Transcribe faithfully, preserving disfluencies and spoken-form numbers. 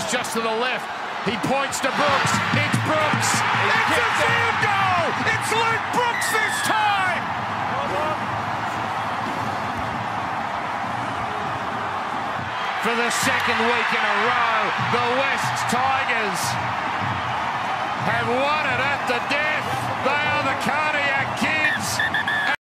just to the left. He points to Brooks. It's Brooks. It's a field goal. It's Luke Brooks this time. For the second week in a row, the West Tigers have won it at the death. They are the Cardiac Kids.